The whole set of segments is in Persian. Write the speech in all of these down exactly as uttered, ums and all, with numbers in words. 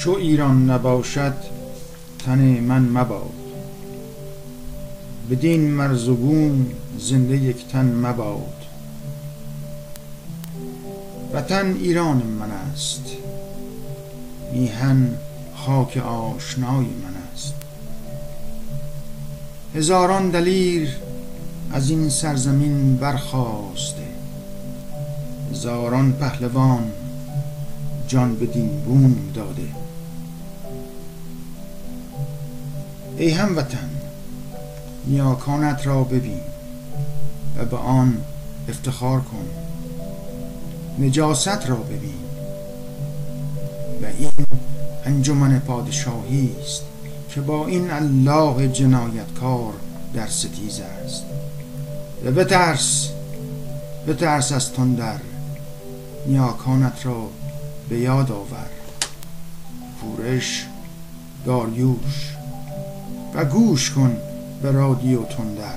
چو ایران نباشد تن من مباد، بدین مرز و بوم زنده یک تن مباد. وطن ایران من است، میهن خاک آشنای من است. هزاران دلیر از این سرزمین برخاسته، هزاران پهلوان جان بدین بوم داده. ای هموطن، نیاکانت را ببین و به آن افتخار کن. نجاست را ببین و این انجمن پادشاهی است که با این الله جنایتکار در ستیز است. و بترس بترس از تندر، نیاکانت را به یاد آور. پورش، داریوش و گوش کن به رادیو تندر.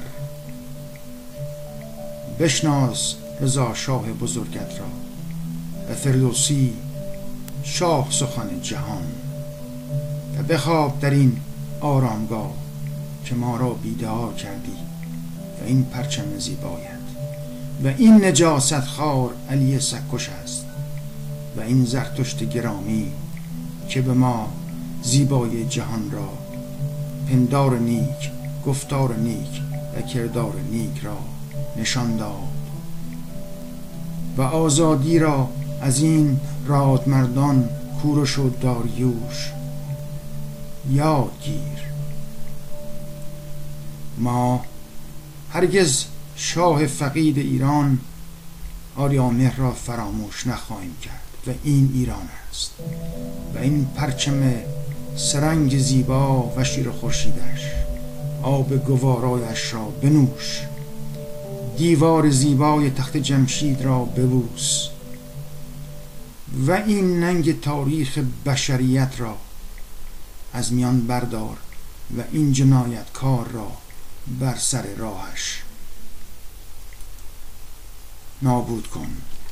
بشناس رضا شاه بزرگت را و فردوسی شاه سخن جهان. و بخواب در این آرامگاه که ما را بیدار کردی و این پرچم زیبایت و این نجاست خار علی سکش است و این زرتشت گرامی که به ما زیبای جهان را، پندار نیک، گفتار نیک و کردار نیک را نشان داد و آزادی را از این رادمردان کوروش و داریوش یاد گیر. ما هرگز شاه فقید ایران آریامهر را فراموش نخواهیم کرد و این ایران است و این پرچم سرنگ زیبا و شیر خورشیدش. آب گوارایش را بنوش، دیوار زیبای تخت جمشید را ببوس و این ننگ تاریخ بشریت را از میان بردار و این جنایتکار را بر سر راهش نابود کن.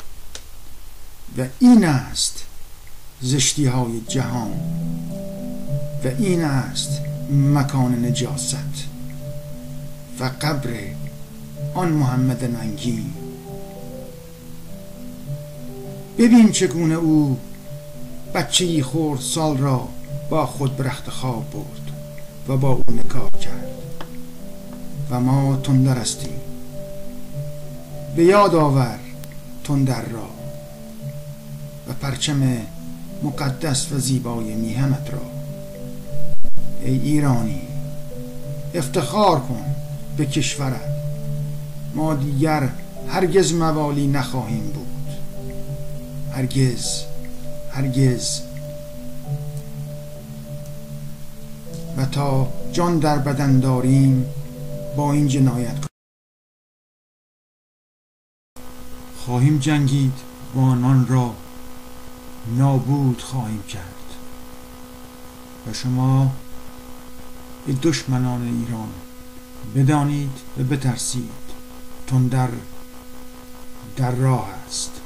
و این است زشتی های جهان و این است مکان نجاست و قبر آن محمد ننگین. ببین چگونه او بچه‌ای خرد سال را با خود به رخت خواب برد و با او نکاح کرد. و ما تندر هستیم. به یاد آور تندر را و پرچم مقدس و زیبای میهنت را. ای ایرانی، افتخار کن به کشورت. ما دیگر هرگز موالی نخواهیم بود، هرگز هرگز. و تا جان در بدن داریم با این جنایت خواهیم جنگید و آنان را نابود خواهیم کرد. و شما ای دشمنان ایران بدانید و بترسید، تندر در راه است.